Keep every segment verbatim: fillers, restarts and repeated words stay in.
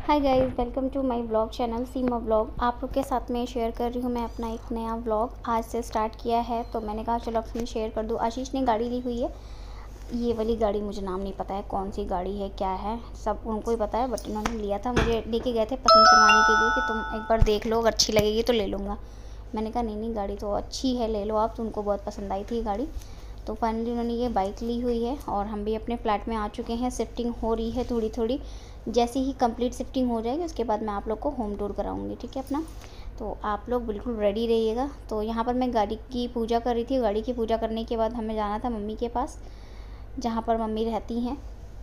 Hi guys, welcome to my blog channel Seema blog. आप लोग के साथ में शेयर कर रही हूँ मैं अपना एक नया ब्लॉग। आज से स्टार्ट किया है तो मैंने कहा चलो अपनी शेयर कर दूँ। आशीष ने गाड़ी ली हुई है, ये वाली गाड़ी, मुझे नाम नहीं पता है कौन सी गाड़ी है क्या है, सब उनको ही पता है, बट इन्होंने लिया था, मुझे लेके गए थे पसंद करवाने के लिए कि तुम एक बार देख लो, अगर अच्छी लगेगी तो ले लूँगा। मैंने कहा नहीं नहीं गाड़ी तो अच्छी है, ले लो आप, तो उनको बहुत पसंद आई थी गाड़ी। तो फाइनली उन्होंने ये बाइक ली हुई है और हम भी अपने फ्लैट में आ चुके हैं। शिफ्टिंग हो रही है थोड़ी थोड़ी, जैसे ही कंप्लीट शिफ्टिंग हो जाएगी उसके बाद मैं आप लोग को होम टूर कराऊंगी, ठीक है अपना। तो आप लोग बिल्कुल रेडी रहिएगा। तो यहाँ पर मैं गाड़ी की पूजा कर रही थी। गाड़ी की पूजा करने के बाद हमें जाना था मम्मी के पास, जहाँ पर मम्मी रहती हैं,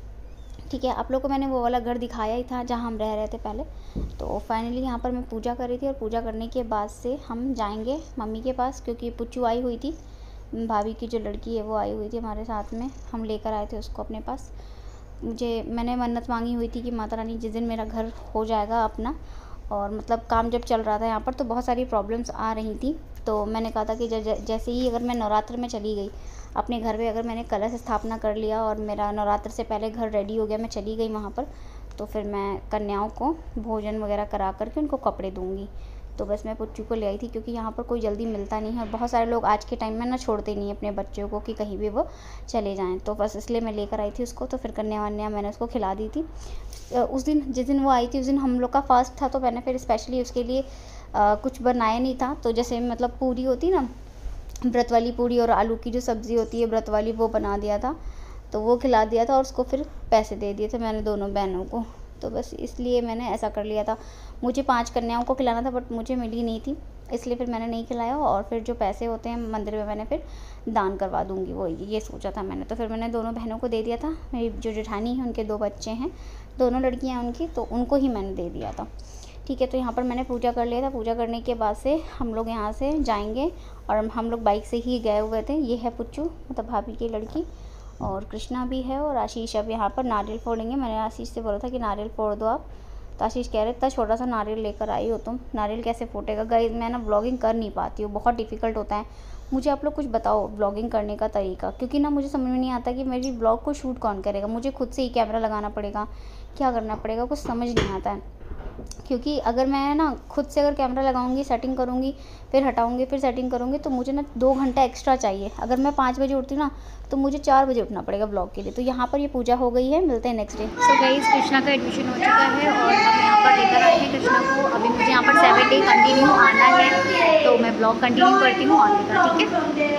ठीक है। आप लोग को मैंने वो वाला घर दिखाया ही था जहाँ हम रह रहे थे पहले। तो फाइनली यहाँ पर मैं पूजा कर रही थी और पूजा करने के बाद से हम जाएंगे मम्मी के पास, क्योंकि पुच्चू आई हुई थी, भाभी की जो लड़की है वो आई हुई थी हमारे साथ में, हम लेकर आए थे उसको अपने पास। मुझे मैंने मन्नत मांगी हुई थी कि माता रानी जिस दिन मेरा घर हो जाएगा अपना, और मतलब काम जब चल रहा था यहाँ पर तो बहुत सारी प्रॉब्लम्स आ रही थी, तो मैंने कहा था कि जैसे ही अगर मैं नवरात्र में चली गई अपने घर पे, अगर मैंने कलश स्थापना कर लिया और मेरा नवरात्र से पहले घर रेडी हो गया, मैं चली गई वहाँ पर, तो फिर मैं कन्याओं को भोजन वगैरह करा करके उनको कपड़े दूँगी। तो बस मैं पुच्चू को ले आई थी, क्योंकि यहाँ पर कोई जल्दी मिलता नहीं है और बहुत सारे लोग आज के टाइम में ना छोड़ते नहीं अपने बच्चों को कि कहीं भी वो चले जाएं, तो बस इसलिए मैं लेकर आई थी उसको। तो फिर कन्या वन्या मैंने उसको खिला दी थी उस दिन, जिस दिन वो आई थी उस दिन हम लोग का फास्ट था, तो मैंने फिर स्पेशली उसके लिए आ, कुछ बनाया नहीं था। तो जैसे मतलब पूरी होती ना, व्रत वाली पूरी और आलू की जो सब्ज़ी होती है व्रत वाली, वो बना दिया था, तो वो खिला दिया था और उसको फिर पैसे दे दिए थे मैंने दोनों बहनों को। तो बस इसलिए मैंने ऐसा कर लिया था। मुझे पांच कन्याओं को खिलाना था बट मुझे मिली नहीं थी, इसलिए फिर मैंने नहीं खिलाया। और फिर जो पैसे होते हैं मंदिर में मैंने फिर दान करवा दूंगी, वो ये सोचा था मैंने। तो फिर मैंने दोनों बहनों को दे दिया था। मेरी जो जेठानी है उनके दो बच्चे हैं, दोनों लड़कियाँ हैं उनकी, तो उनको ही मैंने दे दिया था, ठीक है। तो यहाँ पर मैंने पूजा कर लिया था। पूजा करने के बाद से हम लोग यहाँ से जाएंगे और हम लोग बाइक से ही गए हुए थे। ये है पुच्चू, मतलब भाभी की लड़की, और कृष्णा भी है और आशीष। अब यहाँ पर नारियल फोड़ेंगे। मैंने आशीष से बोला था कि नारियल फोड़ दो आप, तो आशीष कह रहे इतना छोटा सा नारियल लेकर आई हो तुम, नारियल कैसे फूटेगा। गाइस मैं ना ब्लॉगिंग कर नहीं पाती हूँ, बहुत डिफ़िकल्ट होता है। मुझे आप लोग कुछ बताओ ब्लॉगिंग करने का तरीका, क्योंकि ना मुझे समझ में नहीं आता कि मेरी ब्लॉग को शूट कौन करेगा। मुझे खुद से ही कैमरा लगाना पड़ेगा, क्या करना पड़ेगा, कुछ समझ नहीं आता है। क्योंकि अगर मैं ना खुद से अगर कैमरा लगाऊंगी, सेटिंग करूंगी, फिर हटाऊंगी, फिर सेटिंग करूंगी, तो मुझे ना दो घंटा एक्स्ट्रा चाहिए। अगर मैं पाँच बजे उठती हूँ ना तो मुझे चार बजे उठना पड़ेगा ब्लॉग के लिए। तो यहाँ पर ये पूजा हो गई है, मिलते हैं next day. So guys, Krishna का एडमिशन हो चुका है और हम यहाँ पर लेकर आए हैं कृष्णा को। अभी मुझे यहाँ पर सेवन डे कंटिन्यू आना है, तो मैं ब्लॉग कंटिन्यू करती हूँ आने का, ठीक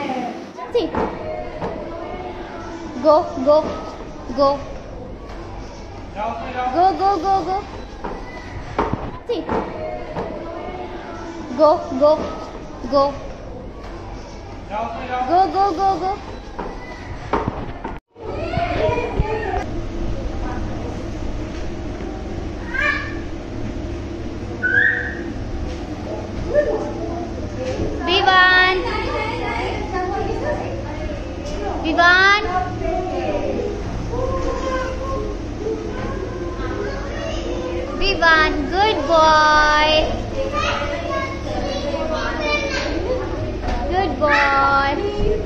है। गो गो गो गो गो गो गो Go, go, go, go, go, go, go. Vivan, Vivan, Vivan, good boy. Good boy.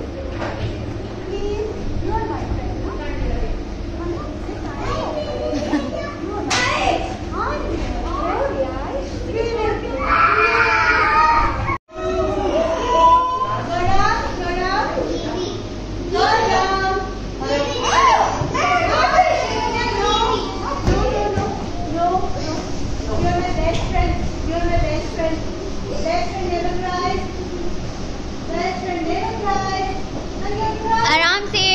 आराम से।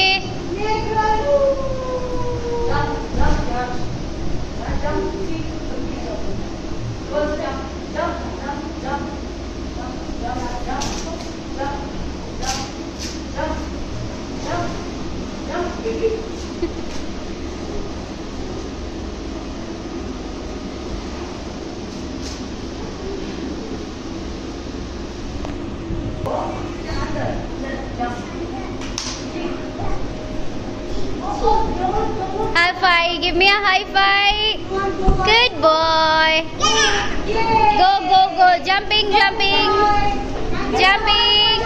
High five, give me a high five. Good boy. Go, go, go, jumping, jumping, jumping.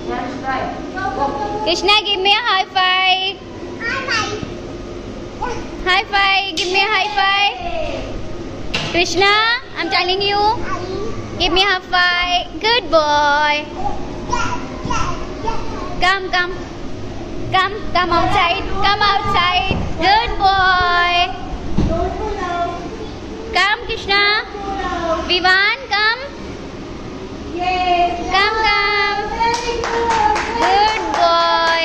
Krishna, give me a high five. High five. High five. Give me a high five. Krishna, I'm telling you. Give me a high five. Good boy. Come, come. Come, come outside. Come outside. Good boy. Come, Krishna. Vivan, come. Come, come. Good boy.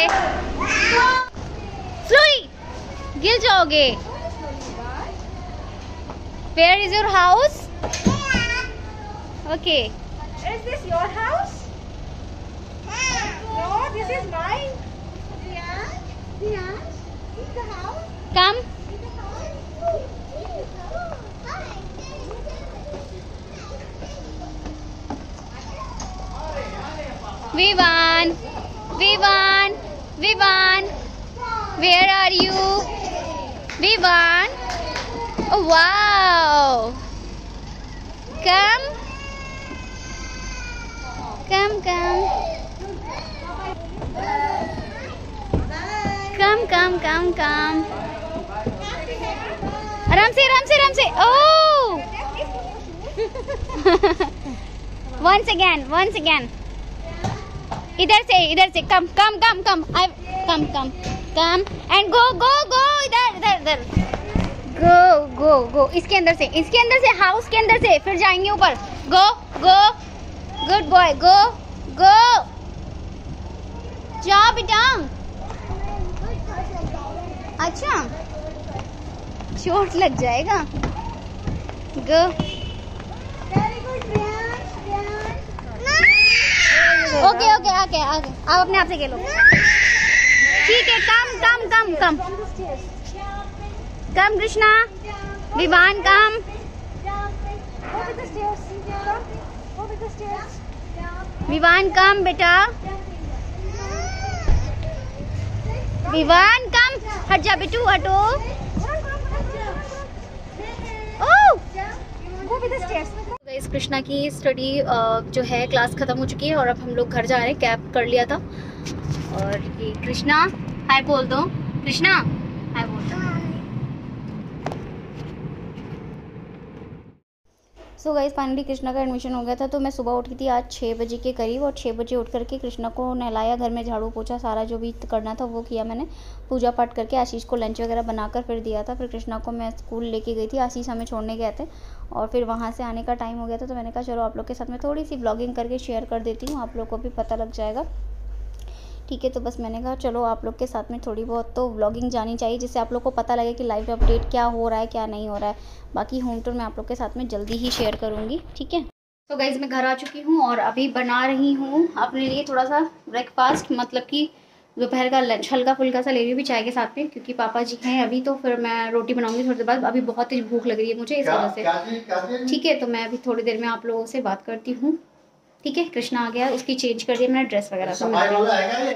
Slowly. गिर जाओगे. Where is your house? Okay. Is this your house? No, this is mine. Yeah, yeah. Is the house? Come. Vivan, Vivan, Vivan, where are you? Vivan, oh wow, come, come, come, come, come, come, come, आराम से, आराम से, आराम से, oh, once again, once again. इधर से इधर से कम कम कम कम आई कम कम कम एंड गो गो गो इधर इधर इधर गो गो गो इसके अंदर से इसके अंदर से हाउस के अंदर से फिर जाएंगे ऊपर गो गो गुड बॉय गो गो जा बेटा अच्छा चोट लग जाएगा गो ओके ओके आके आके आप अपने आप से खेलो ठीक है कम कम कम कम कम कृष्णा विवान कम विवान कम बेटा विवान कम हट जा बेटू हटो गाइस कृष्णा की स्टडी जो है क्लास खत्म हो चुकी है और अब हम लोग घर जा रहे हैं कैब कर लिया था और ये कृष्णा हाय बोल दो कृष्णा हाय बोल दो सो गाइस फाइनली कृष्णा का एडमिशन हो गया था तो मैं सुबह उठी थी आज छः बजे के करीब और छः बजे उठ करके कृष्णा को नहलाया घर में झाड़ू पोछा सारा जो भी करना था वो किया मैंने पूजा पाठ करके आशीष को लंच वगैरह बनाकर फिर दिया था फिर कृष्णा को मैं स्कूल लेके गई थी आशीष हमें छोड़ने गए थे और फिर वहाँ से आने का टाइम हो गया था तो मैंने कहा चलो आप लोग के साथ में थोड़ी सी व्लॉगिंग करके शेयर कर देती हूँ आप लोग को भी पता लग जाएगा ठीक है तो बस मैंने कहा चलो आप लोग के साथ में थोड़ी बहुत तो व्लॉगिंग जानी चाहिए जिससे आप लोग को पता लगे कि लाइव अपडेट क्या हो रहा है क्या नहीं हो रहा है बाकी होम टूर मैं आप लोग के साथ में जल्दी ही शेयर करूँगी ठीक है तो गाइज़ मैं घर आ चुकी हूँ और अभी बना रही हूँ अपने लिए थोड़ा सा ब्रेकफास्ट मतलब कि दोपहर का लंच हल्का फुल्का सा ले रही हूँ भी चाय के साथ में क्योंकि पापा जी हैं अभी तो फिर मैं रोटी बनाऊंगी थोड़ी देर बाद अभी बहुत ही भूख लग रही है मुझे इस वजह से ठीक है तो मैं अभी थोड़ी देर में आप लोगों से बात करती हूँ ठीक है कृष्णा आ गया उसकी चेंज कर दिया मैंने ड्रेस वगैरह सब